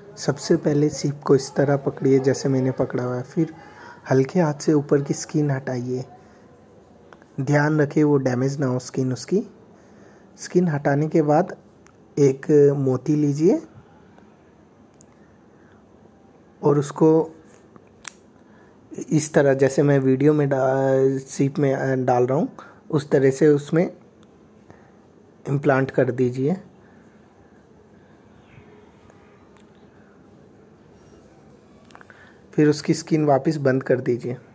सबसे पहले सीप को इस तरह पकड़िए जैसे मैंने पकड़ा हुआ है, फिर हल्के हाथ से ऊपर की स्किन हटाइए। ध्यान रखिए वो डैमेज ना हो स्किन उसकी। स्किन हटाने के बाद एक मोती लीजिए और उसको इस तरह जैसे मैं वीडियो में सीप में डाल रहा हूँ उस तरह से उसमें इम्प्लांट कर दीजिए। फिर उसकी स्किन वापस बंद कर दीजिए।